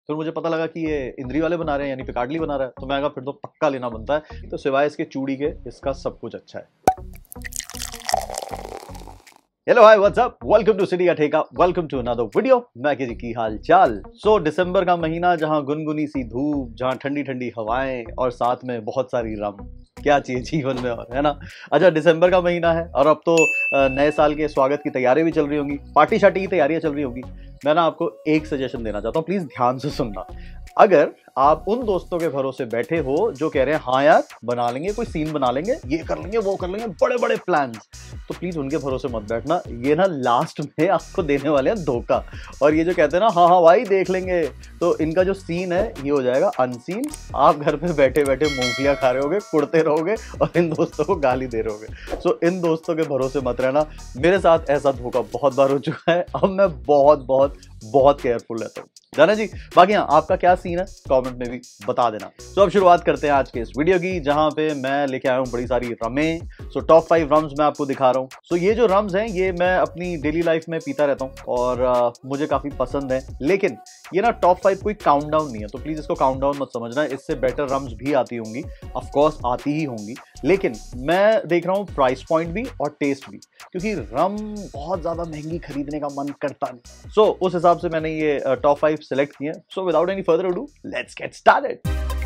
फिर मुझे पता लगा कि ये इंद्री वाले बना रहे हैं, यानी पिकाडली बना रहा है, तो मैं कहा फिर तो पक्का लेना बनता है। तो सिवाय इसके चूड़ी के इसका सब कुछ अच्छा है। Hello hi what's up, welcome to city का ठेका, वेलकम टू अनदर वीडियो। मैं जी की हाल चाल। दिसंबर का महीना, जहां गुनगुनी सी धूप, जहां ठंडी ठंडी हवाएं और साथ में बहुत सारी रम, क्या चाहिए जीवन में और, है ना। अच्छा, दिसंबर का महीना है और अब तो नए साल के स्वागत की तैयारी भी चल रही होंगी, पार्टी शार्टी की तैयारियां चल रही होंगी। मैं ना आपको एक सजेशन देना चाहता हूँ, प्लीज ध्यान से सुनना। अगर आप उन दोस्तों के भरोसे बैठे हो जो कह रहे हैं हाँ यार बना लेंगे, कोई सीन बना लेंगे, ये कर लेंगे वो कर लेंगे, बड़े बड़े प्लान्स, तो प्लीज उनके भरोसे मत बैठना। ये ना लास्ट में आपको देने वाले हैं धोखा। और ये जो कहते हैं ना हाँ हाँ भाई देख लेंगे, तो इनका जो सीन है ये हो जाएगा अनसीन। आप घर पे बैठे बैठे मूंगफलियां खा रहे होगे, कुड़ते रहोगे और इन दोस्तों को गाली दे रहे होगे। सो इन दोस्तों के भरोसे मत रहना। मेरे साथ ऐसा धोखा बहुत बार हो चुका है। अब मैं बहुत बहुत बहुत केयरफुल रहता हूँ, जाना जी। बाकी हाँ, आपका क्या सीन है कमेंट में भी बता देना। तो अब शुरुआत करते हैं आज के इस वीडियो की, जहां पे मैं लेके आया हूँ बड़ी सारी रमें। टॉप 5 रम्स मैं आपको दिखा रहा हूँ। ये जो रम्स हैं ये मैं अपनी डेली लाइफ में पीता रहता हूँ और मुझे काफी पसंद है। लेकिन ये ना टॉप 5 कोई काउंटडाउन नहीं है, तो प्लीज इसको काउंटडाउन मत समझना। इससे बेटर रम्स भी आती होंगी, ऑफकोर्स आती ही होंगी, लेकिन मैं देख रहा हूँ प्राइस पॉइंट भी और टेस्ट भी, क्योंकि रम बहुत ज्यादा महंगी खरीदने का मन करता नहीं। उस हिसाब से मैंने ये टॉप 5 सिलेक्ट किए। So without any further ado, let's get started.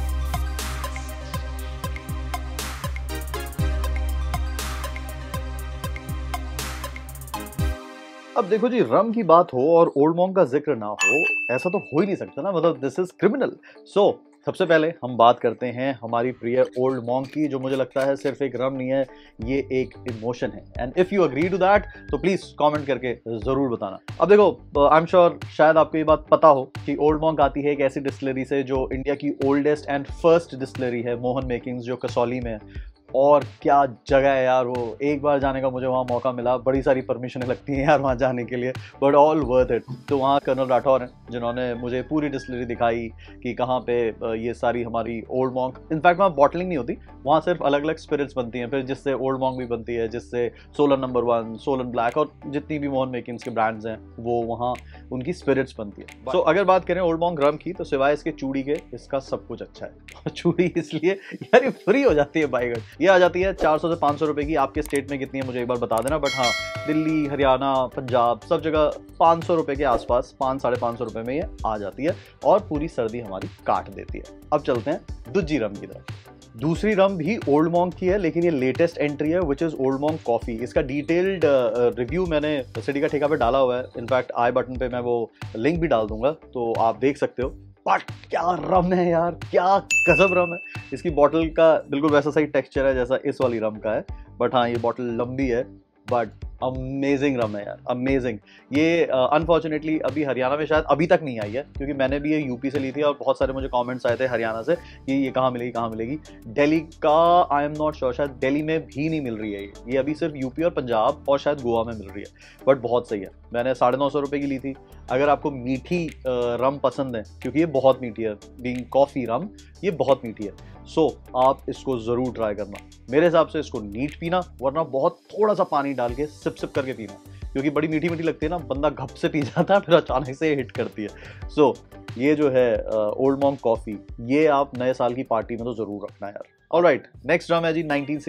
अब देखो जी, रम की बात हो और ओल्ड मॉन्क का जिक्र ना हो, ऐसा तो हो ही नहीं सकता ना, मतलब दिस इज क्रिमिनल। सबसे पहले हम बात करते हैं हमारी प्रिय ओल्ड मॉन्क की, जो मुझे लगता है सिर्फ एक रम नहीं है, ये एक इमोशन है। And if you agree to that तो प्लीज कमेंट करके जरूर बताना। अब देखो, आई एम श्योर शायद आपको ये बात पता हो कि ओल्ड मॉन्क आती है एक ऐसी डिस्टिलरी से जो इंडिया की ओल्डेस्ट एंड फर्स्ट डिस्टिलरी है, मोहन मेकिंग्स, जो कसौली में है। और क्या जगह है यार वो, एक बार जाने का मुझे वहाँ मौका मिला, बड़ी सारी परमिशनें लगती हैं यार वहाँ जाने के लिए, बट ऑल वर्थ इट। तो वहाँ कर्नल राठौर हैं जिन्होंने मुझे पूरी डिस्टिलरी दिखाई कि कहाँ पे ये सारी हमारी ओल्ड मॉन्क, इनफैक्ट वहाँ बॉटलिंग नहीं होती, वहाँ सिर्फ अलग अलग स्पिरिट्स बनती हैं, फिर जिससे ओल्ड मॉन्क भी बनती है, जिससे सोलन नंबर 1, सोलन ब्लैक और जितनी भी मोहन मेकिंग्स के ब्रांड्स हैं वो वहाँ उनकी स्पिरिट्स बनती है। अगर बात करें ओल्ड मॉन्क रम की, तो सिवाय इसके चूड़ी के इसका सब कुछ अच्छा है। चूड़ी इसलिए यार ये फ्री हो जाती है बाई गॉड, ये आ जाती है 400 से 500 रुपए की। आपके स्टेट में कितनी है मुझे एक बार बता देना, बट हाँ दिल्ली, हरियाणा, पंजाब, सब जगह 500 रुपए के आसपास, 500-550 रुपए में ये आ जाती है और पूरी सर्दी हमारी काट देती है। अब चलते हैं दूसरी रम की तरफ। दूसरी रम भी ओल्ड मॉन्क की है, लेकिन ये लेटेस्ट एंट्री है, which is Old Monk coffee. इसका डिटेल्ड रिव्यू मैंने सिटी का ठेका पे डाला हुआ है, इनफैक्ट आई बटन पे मैं वो लिंक भी डाल दूंगा, तो आप देख सकते हो। बट क्या रम है यार, क्या गजब रम है। इसकी बॉटल का बिल्कुल वैसा सही टेक्सचर है जैसा इस वाली रम का है, बट हाँ ये बॉटल लंबी है, बट अमेजिंग रम है यार, अमेजिंग। ये अनफॉर्चुनेटली अभी हरियाणा में शायद अभी तक नहीं आई है, क्योंकि मैंने भी ये यूपी से ली थी और बहुत सारे मुझे कमेंट्स आए थे हरियाणा से कि ये कहाँ मिलेगी कहाँ मिलेगी। दिल्ली का आई एम नॉट श्योर, शायद दिल्ली में भी नहीं मिल रही है ये अभी सिर्फ यूपी और पंजाब और शायद गोवा में मिल रही है, बट बहुत सही है। मैंने 950 रुपये की ली थी। अगर आपको मीठी रम पसंद है, क्योंकि ये बहुत मीठी है, बीइंग कॉफ़ी रम ये बहुत मीठी है, आप इसको ज़रूर ट्राई करना। मेरे हिसाब से इसको नीट पीना, वरना बहुत थोड़ा सा पानी डाल के सिप सिप करके पीना, क्योंकि बड़ी मीठी मीठी लगती है ना, बंदा घप से पी जाता है, फिर अचानक से हिट करती है। ये जो है ओल्ड मॉन्क कॉफ़ी, ये आप नए साल की पार्टी में तो ज़रूर रखना यार। ऑलराइट, नेक्स्ट रम है जी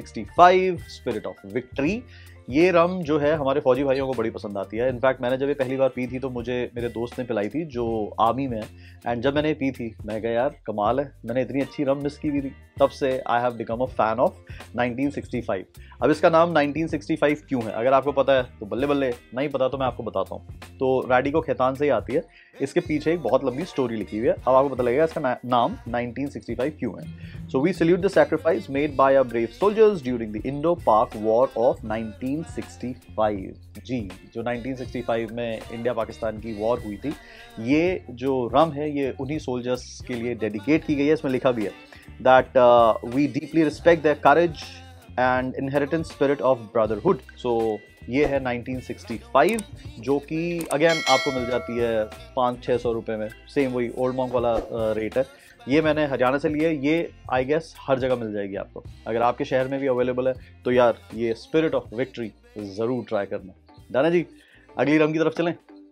1965 स्पिरिट ऑफ विक्ट्री। ये रम जो है हमारे फौजी भाइयों को बड़ी पसंद आती है। इनफैक्ट मैंने जब ये पहली बार पी थी तो मुझे मेरे दोस्त ने पिलाई थी जो आर्मी में है, एंड जब मैंने पी थी मैं कहा यार कमाल है, मैंने इतनी अच्छी रम मिस की भी थी। तब से I have become a fan of 1965। अब इसका नाम 1965 क्यों है, अगर आपको पता है तो बल्ले बल्ले, नहीं पता तो मैं आपको बताता हूँ। तो रैडिको खैतान से ही आती है, इसके पीछे एक बहुत लंबी स्टोरी लिखी हुई है, अब आपको पता लगेगा इसका नाम 1965 क्यों है। We salute the sacrifice made by our brave soldiers during the Indo-Pak War of 1965। जी, जो 1965 में इंडिया पाकिस्तान की वॉर हुई थी, ये जो रम है ये उन्हीं सोल्जर्स के लिए डेडिकेट की गई है। इसमें लिखा भी है that we deeply respect their courage and inherent spirit of brotherhood. ये है 1965, जो कि अगेन आपको मिल जाती है 500-600 रुपये में, सेम वही ओल्ड मॉन्क वाला रेट है। ये मैंने हरियाणा से लिया है, ये आई गेस हर जगह मिल जाएगी आपको, अगर आपके शहर में भी अवेलेबल है तो यार ये स्पिरिट ऑफ विक्ट्री ज़रूर ट्राई करना। दाना जी, अगली रम की तरफ चलें।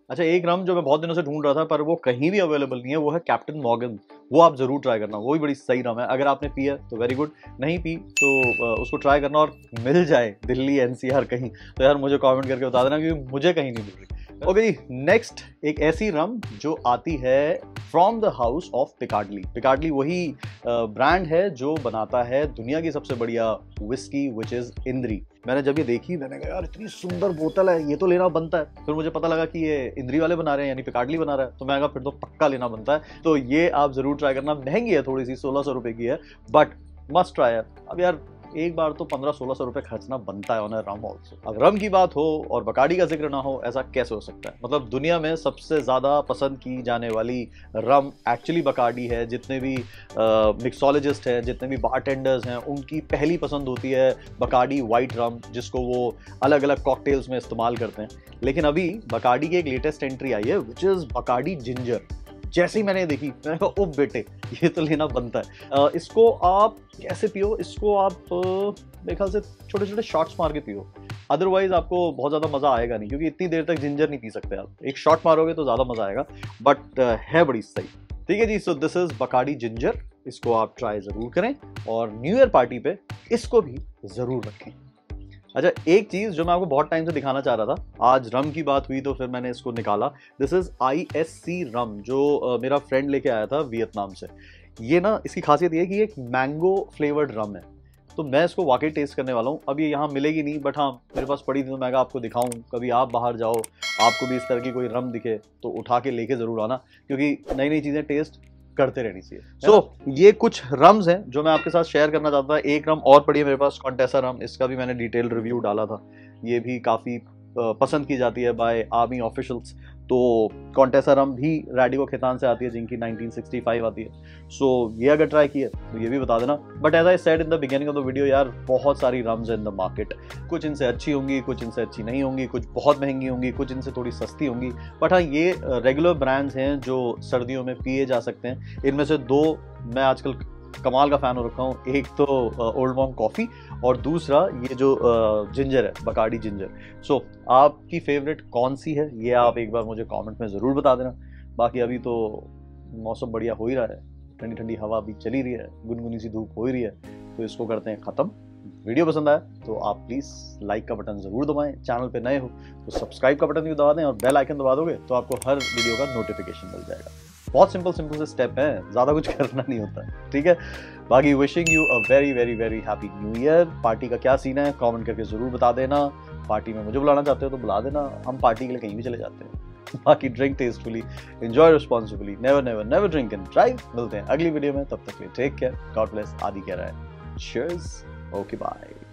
अच्छा, एक रम जो मैं बहुत दिनों से ढूंढ रहा था पर वो कहीं भी अवेलेबल नहीं है, वो है कैप्टन मॉर्गन। वो आप जरूर ट्राई करना, वो भी बड़ी सही रम है। अगर आपने पी है तो वेरी गुड, नहीं पी तो उसको ट्राई करना, और मिल जाए दिल्ली एनसीआर कहीं तो यार मुझे कमेंट करके बता देना, क्योंकि मुझे कहीं नहीं मिल रही। ओके जी, नेक्स्ट एक ऐसी रम जो आती है from the house of Piccadilly. Piccadilly वही ब्रांड है जो बनाता है दुनिया की सबसे बढ़िया विस्की, विच इज इंद्री। मैंने जब ये देखी मैंने कहा यार इतनी सुंदर बोतल है, ये तो लेना बनता है। फिर मुझे पता लगा कि ये इंद्री वाले बना रहे हैं, यानी पिकार्डली बना रहा है, तो मैं कहा फिर तो पक्का लेना बनता है। तो ये आप जरूर ट्राई करना। महंगी है थोड़ी सी, 1600 रुपए की है, बट मस्ट ट्राई है। अब यार एक बार तो 1500-1600 रुपए खर्चना बनता है ऑन रम ऑल्सो। अब रम की बात हो और बकाडी का जिक्र ना हो, ऐसा कैसे हो सकता है? मतलब दुनिया में सबसे ज्यादा पसंद की जाने वाली रम एक्चुअली बकाडी है। जितने भी मिक्सोलॉजिस्ट हैं, जितने भी बारटेंडर्स हैं, उनकी पहली पसंद होती है बकाडी वाइट रम, जिसको वो अलग अलग कॉकटेल्स में इस्तेमाल करते हैं। लेकिन अभी बकाडी की एक लेटेस्ट एंट्री आई है, विच इज बकाडी जिंजर। जैसे ही मैंने देखी मैंने कहा ओ बेटे ये तो लेना बनता है। इसको आप कैसे पियो? इसको आप मेरे ख्याल से छोटे छोटे शॉट्स मार के पियो, अदरवाइज आपको बहुत ज्यादा मजा आएगा नहीं, क्योंकि इतनी देर तक जिंजर नहीं पी सकते आप। एक शॉट मारोगे तो ज्यादा मजा आएगा, बट है बड़ी सही। ठीक है जी, so this is Bacardi ginger. इसको आप ट्राई जरूर करें और न्यू ईयर पार्टी पे इसको भी जरूर रखें। अच्छा, एक चीज जो मैं आपको बहुत टाइम से दिखाना चाह रहा था, आज रम की बात हुई तो फिर मैंने इसको निकाला। दिस इज ISC रम, जो मेरा फ्रेंड लेके आया था वियतनाम से। ये ना, इसकी खासियत ये है कि एक मैंगो फ्लेवर्ड रम है, तो मैं इसको वाकई टेस्ट करने वाला हूँ। अब ये यहाँ मिलेगी नहीं, बट हाँ मेरे पास पड़ी थी तो मैं कहा आपको दिखाऊं। कभी आप बाहर जाओ, आपको भी इस तरह की कोई रम दिखे तो उठा के लेके जरूर आना, क्योंकि नई नई चीजें टेस्ट करते रहनी चाहिए। सो ये कुछ रम्स हैं जो मैं आपके साथ शेयर करना चाहता था। एक रम और पड़ी है मेरे पास, कॉन्टेसा रम। इसका भी मैंने डिटेल रिव्यू डाला था। ये भी काफ़ी पसंद की जाती है बाय आर्मी ऑफिशियल्स। तो कॉन्टेसा रम भी रेडिगो खितान से आती है, जिनकी 1965 आती है। सो ये अगर ट्राई किए तो ये भी बता देना। But as I said in the beginning of the video, यार बहुत सारी रम्स इन द मार्केट। कुछ इनसे अच्छी होंगी, कुछ इनसे अच्छी नहीं होंगी, कुछ बहुत महंगी होंगी, कुछ इनसे थोड़ी सस्ती होंगी। बट हाँ, ये रेगुलर ब्रांड्स हैं जो सर्दियों में पिए जा सकते हैं। इनमें से दो मैं आजकल कमाल का फैन हो रखा हूँ। एक तो ओल्ड मॉन्क कॉफ़ी, और दूसरा ये जो जिंजर है, बकाडी जिंजर। सो आपकी फेवरेट कौन सी है, ये आप एक बार मुझे कमेंट में ज़रूर बता देना। बाकी अभी तो मौसम बढ़िया हो ही रहा है, ठंडी ठंडी हवा भी चली रही है, गुनगुनी सी धूप हो ही रही है, तो इसको करते हैं ख़त्म। वीडियो पसंद आया तो आप प्लीज़ लाइक का बटन ज़रूर दबाएं। चैनल पे नए हो तो सब्सक्राइब का बटन भी दबा दें, और बेल आइकन दबा दोगे तो आपको हर वीडियो का नोटिफिकेशन मिल जाएगा। बहुत सिंपल से स्टेप है, ज़्यादा कुछ करना नहीं होता, ठीक है। बाकी wishing you a very very very happy new year. Party का क्या सीन है कमेंट करके ज़रूर बता देना। पार्टी में मुझे बुलाना चाहते हो तो बुला देना, हम पार्टी के लिए कहीं भी चले जाते हैं। बाकी drink tastefully, enjoy responsibly, never never never drink and drive. मिलते हैं अगली वीडियो में, तब तक के लिए टेक केयर, गॉड ब्लेस। आदि कह रहा है चीयर्स, ओके बाय।